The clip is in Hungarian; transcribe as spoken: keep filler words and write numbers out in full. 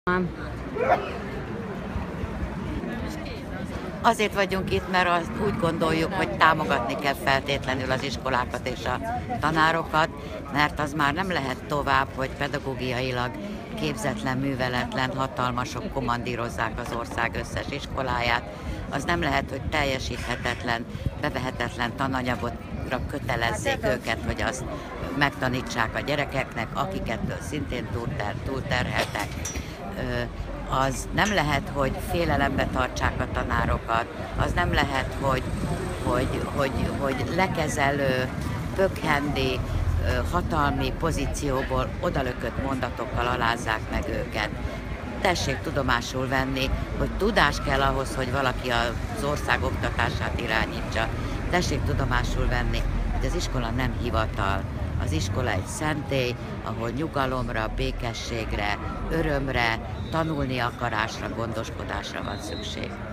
Azért vagyunk itt, mert azt úgy gondoljuk, hogy támogatni kell feltétlenül az iskolákat és a tanárokat, mert az már nem lehet tovább, hogy pedagógiailag képzetlen, műveletlen hatalmasok kommandírozzák az ország összes iskoláját. Az nem lehet, hogy teljesíthetetlen, bevehetetlen tananyagotra kötelezzék őket, hogy azt megtanítsák a gyerekeknek, akiket szintén túlter, túlterheltek. Az nem lehet, hogy félelembe tartsák a tanárokat, az nem lehet, hogy, hogy, hogy, hogy lekezelő, pökhendi, hatalmi pozícióból odalökött mondatokkal alázzák meg őket. Tessék tudomásul venni, hogy tudás kell ahhoz, hogy valaki az ország oktatását irányítsa. Tessék tudomásul venni, hogy az iskola nem hivatal. Az iskola egy szentély, ahol nyugalomra, békességre, örömre, tanulni akarásra, gondoskodásra van szükség.